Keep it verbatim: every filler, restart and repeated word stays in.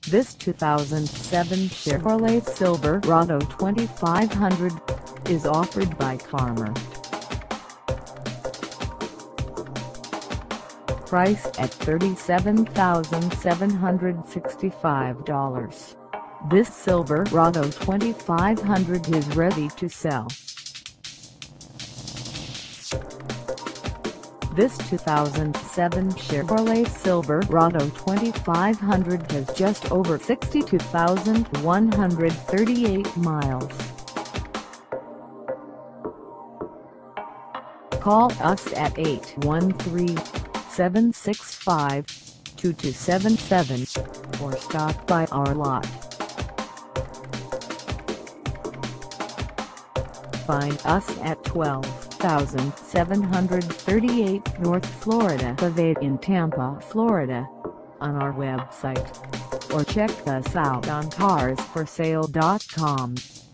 This two thousand seven Chevrolet Silverado twenty-five hundred is offered by Car-Mart. Price at thirty-seven thousand seven hundred sixty-five dollars. This Silverado twenty-five hundred is ready to sell. This two thousand seven Chevrolet Silverado twenty-five hundred has just over sixty-two thousand one hundred thirty-eight miles. Call us at eight one three, seven six five, two two seven seven or stop by our lot. Find us at twelve thousand seven hundred thirty-eight North Florida Ave in Tampa, Florida, on our website, or check us out on cars for sale dot com.